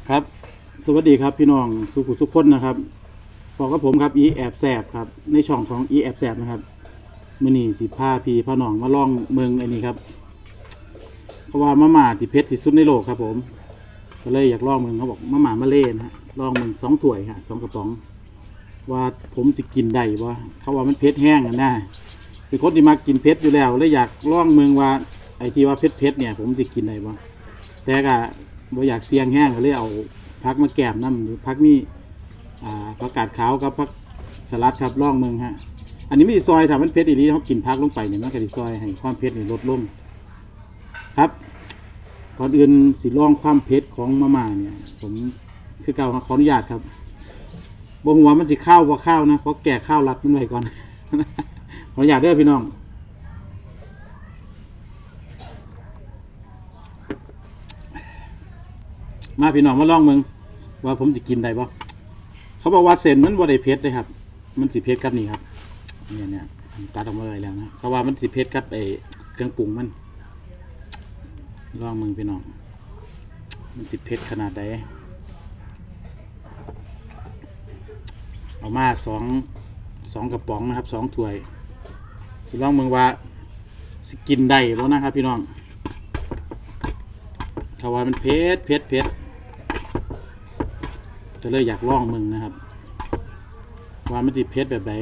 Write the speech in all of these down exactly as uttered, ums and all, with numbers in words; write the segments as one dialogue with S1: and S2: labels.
S1: ครับสวัสดีครับพี่น้องสุขุสุขคนนะครับบอกกับผมครับอีแอบแสบครับในช่องของอีแอบแสบนะครับมื่อนี้สิพาพี่พ่อน้องมาล่องเมืองอันนี้ครับเพราะว่ามาม่าที่เพชรที่สุดในโลกครับผมก็เลยอยากล่องเมืองเขาบอกมาม่ามาเล่นะฮะล่องเมืองสองถ้วยฮะสองกระป๋องว่าผมจะกินได้ว่าเขาว่ามันเพชรแห้งกันได้เป็นคนที่มากินเพชรอยู่แล้วเลยอยากล่องเมืองว่าไอ้ที่ว่าเพชรเพชรเนี่ยผมจะกินได้บ่แต่ก็บ่อยากเสี่ยงแห้งก็เลยเอาพักมาแกมน้ำหรือพักนี่ผักกาดขาวกับผักสลัดครับล่องเมืองฮะอันนี้ไม่ได้ซอยทำมันเผ็ดอีนี้เขากินพักลงไปเนี่ยมันก็ได้ซอยให้ความเผ็ดเนี่ยลดลงครับก่อนอื่นสิล่องความเผ็ดของมาม่าเนี่ยผมคือเก่าขออนุญาตครับบงหัวมันสิข้าวบ่ข้าวนะเขาแก่ข้าวรัดมันไว้ก่อนขออนุญาตเด้อพี่น้องมาพี่น้องมาล่องเมืองว่าผมจะกินได้ปะเขาบอกว่าเส้นมันบ่ได้เผ็ดเลยครับมันสิเผ็ดกับนี่ครับเนี่ยเนี่ยตัดออกมาเลยแล้วนะเขาว่ามันสิเผ็ดกับไอเครื่องปรุงมันล่องเมืองพี่น้องมันสิเผ็ดขนาดใดเอามาสองสองกระป๋องนะครับสองถ้วยสิล่องเมืองว่าสิกินได้แล้วนะครับพี่น้องเขาว่ามันเผ็ดเผ็ดเผ็ดจะเลยอยากล่องมึงนะครับว่ามันจะเพชรแบบไหน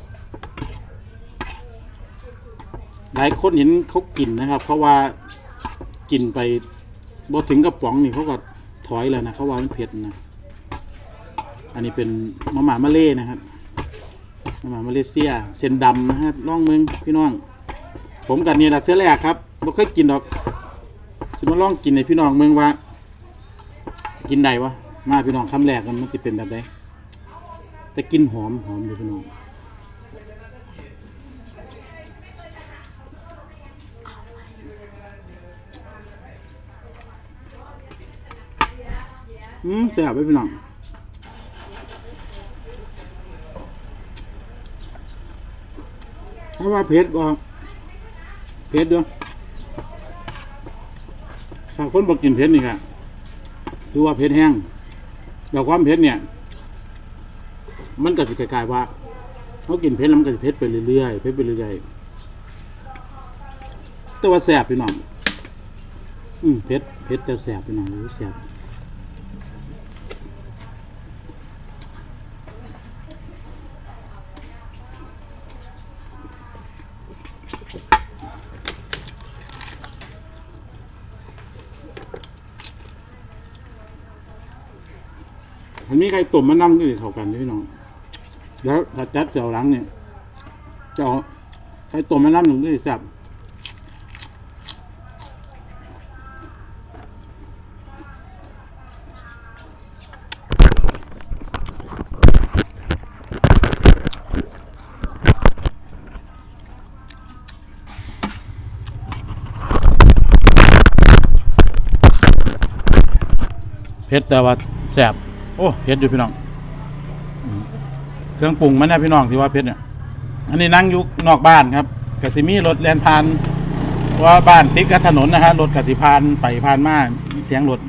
S1: หลายคนเห็นเขากินนะครับเพราะว่ากินไปบ่ถึงกระป๋องนี่เขาก็ถอยเลยนะเขาว่ามันเผ็ดนะอันนี้เป็นมาม่ามาเล่นะครับมาม่ามาเลเซียเส้นดำนะครับล่องมึงพี่น้องผมกันนี่แหละเทื่อแรกครับบ่เคยกินดอกสิมาล่องกินในพี่น้องเมืองว่ากินได้วะมาพี่น้องคำแรกกันมันจะเป็นแบบไหนจะกินหอมหอมอยู่พี่น้องอืมแซ่บไปพี่น้องถ้าว่าเผ็ดก็เผ็ดด้วยถ้าคนบอกกินเผ็ดนี่ค่ะดูว่าเผ็ดแห้งแต่ความเผ็ดเนี่ยมันก็จะกลายๆว่าเขากินเผ็ดแล้วมันก็จะเผ็ดไปเรื่อยๆเผ็ดไปเรื่อยๆแต่ว่าแสบพี่น้องอืมเผ็ดเผ็ดแต่แสบพี่น้องรู้แสบอันนี้ใครตุ่มมานั่งก็จะเข้ากันพี่น้องแล้วถ้าจัดเจ้าหลังเนี่ยเจ้าใครตุ่มมานั่งหนึ่งก็จะแซ่บเผ็ดแต่ว่าแซ่บโอ้เผ็ดอยู่พี่น้องเครื่องปรุงมันนะพี่น้องที่ว่าเผ็ดเนี่ยอันนี้นั่งอยู่นอกบ้านครับกสิมีรถแล่นผ่านว่าบ้านติดกับถนนนะฮะรถกสิพานไปผ่านมาเสียงรถ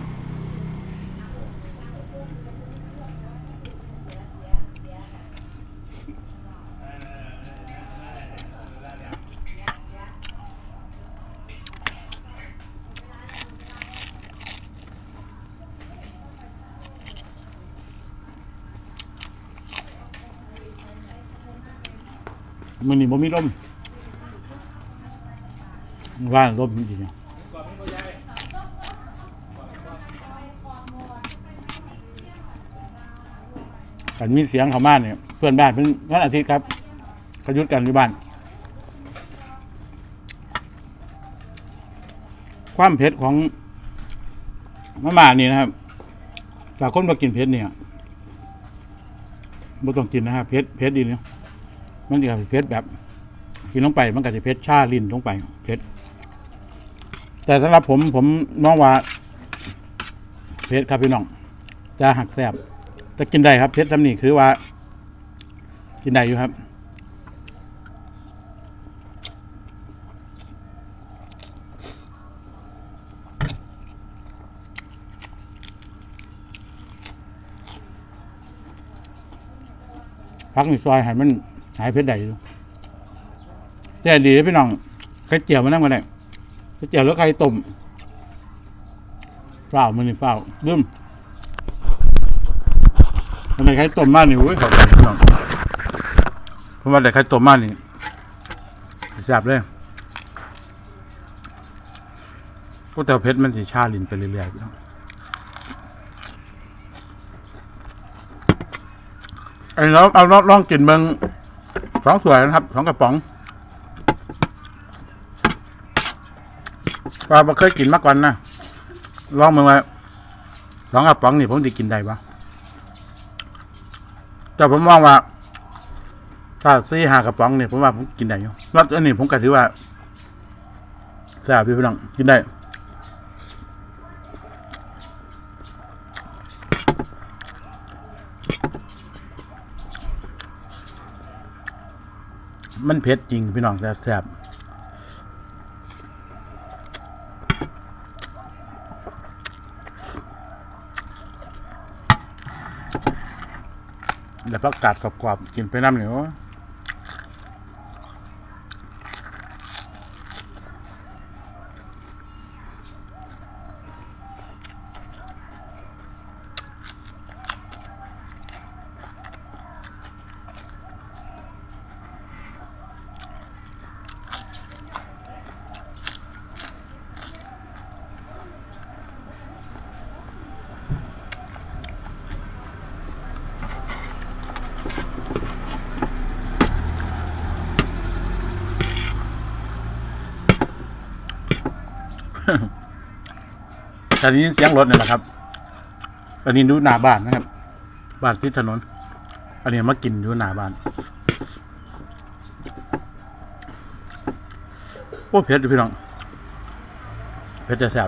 S1: มือนี่บ่มีลมว่านลมจริงๆกันมีเสียงเขาบ้านเนี่ยเพื่อนบ้านเป็นวันอาทิตย์ครับเขายุดกันที่บ้านความเผ็ดของมะม่านี่นะครับจากคนมากินเผ็ดเนี่ยไม่ต้องกินนะครับเผ็ดเผ็ดดีเนี่ยมันจะเผ็ดแบบกินลงไปมันก็จะเผ็ดชาลิ้นลงไปเผ็ดแต่สำหรับผมผมมองว่าเผ็ดครับพี่น้องจะหักแซ่บจะกินได้ครับเผ็ดซ้ำนี่คือว่ากินได้อยู่ครับ อพักในซอยให้มันหายเผ็ดได้อยู่แต่ดีพี่น้องไข่เจียวมานั่งกันได้ไข่เจียวแล้วไข่ต้มเปล่ามันนี่เปล่าดื้มทำไมไข่ต้มมากนี่เว้ยขอบคุณพี่น้องเพราะว่าแต่ไข่ต้มมากนี่แซ่บเลยก็แต่เผ็ดมันสิชาลิ้นไปเรื่อยๆพี่น้องไอ้เราเอาลองกินเบิ้งสองถ้วยนะครับสองกระป๋องปลาไม่เคยกินมาก่อนนะลองมาว่าสองกระป๋องนี่ผมจะกินได้ปะแต่ผมมองว่าถ้าสี่ห้ากระป๋องนี่ผมว่าผมกินได้อยู่รสอันนี้ผมก็ถือว่าแซ่บพี่น้องกินได้มันเผ็ดจริงพี่น้องแซ่บแต่ผักกาดกรอบๆกินไปน้ำเหนียวตอนนี้เสียงรถเนี่ยนะครับตอนนี้ดูหน้าบ้านนะครับบ้านที่ถนนอันนี้มากินอยู่หน้าบ้านโอ้เผ็ดพี่น้องเผ็ดจะแซ่บ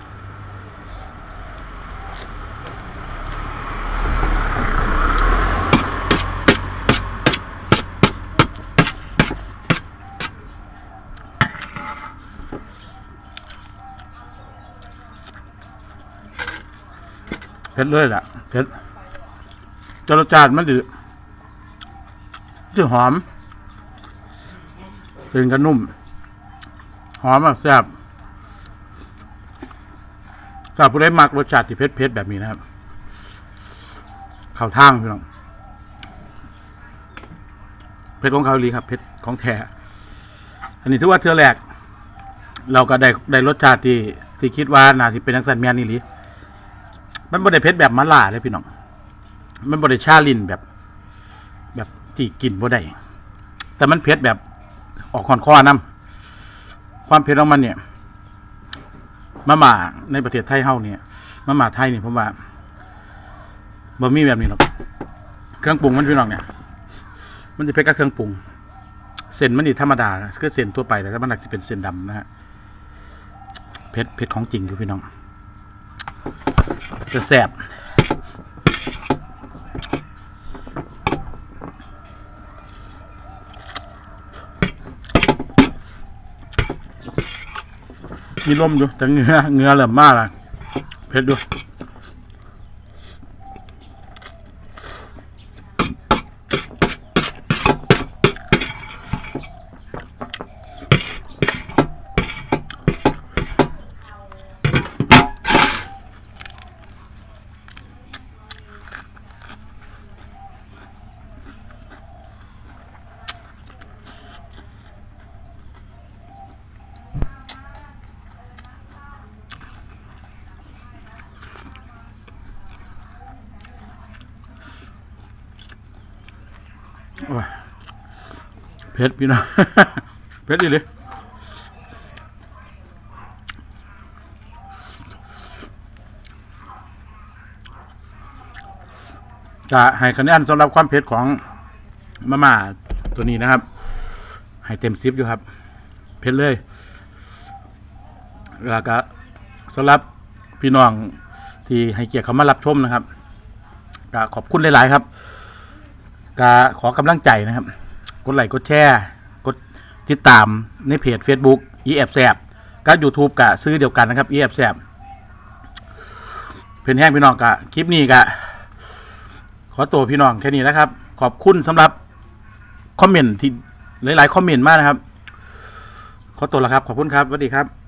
S1: เผ็ดเลยแหละเผ็ดจรสชาติมันดื้อจะหอมเป็นกระนุ่มหอมแบบแซ่บถ้าผู้ใดมักรสชาติที่เผ็ดๆแบบนี้นะครับเข้าทางพี่น้องเผ็ดของเขาลีครับเผ็ดของแท้อันนี้ถือว่าเทื่อแรกเราก็ได้ได้รสชาติที่ที่คิดว่าน่าสิเป็นนักสันเมียนนี่ลีมันบดได้เผ็ดแบบมะล่าเลยพี่น้องมันบดได้ชาลิ้นแบบแบบที่กินบ่ได้แต่มันเผ็ดแบบออกคอนคอน้ำความเผ็ดของมันเนี่ยมะม่าในประเทศไทยเฮาเนี่ยมะม่าไทยเนี่ยผมว่าบะหมี่แบบนี้หรอกเครื่องปรุงมันพี่น้องเนี่ยมันจะเผ็ดกับเครื่องปรุงเส้นมันนี่ธรรมดาคือเส้นทั่วไปแต่ถ้ามันหนักจะเป็นเส้นดำนะฮะเผ็ดเผ็ดของจริงอยู่พี่น้องจะแซ่บมีลมดูแต่เงือเงือเหลือมากเลยเผ็ดดูเผ็ดพี่น้องเผ็ดดิเลยจะให้คะแนนสำหรับความเผ็ดของมะม่าตัวนี้นะครับให้เต็มสิบอยู่ครับเผ็ดเลยแล้วก็สำหรับพี่น้องที่ให้เกียรติเขามารับชมนะครับก็ขอบคุณหลายๆครับก็ขอกำลังใจนะครับกดไลค์กดแชร์กดติดตามในเพจ Facebook อีแอบแซบกับ YouTube กะซื้อเดียวกันนะครับอีแอบแซบเพื่อนแห้งพี่น้องกะคลิปนี้กะขอตัวพี่น้องแค่นี้นะครับขอบคุณสำหรับคอมเมนต์ที่หลายๆคอมเมนต์มากนะครับขอตัวละครับขอบคุณครับสวัสดีครับ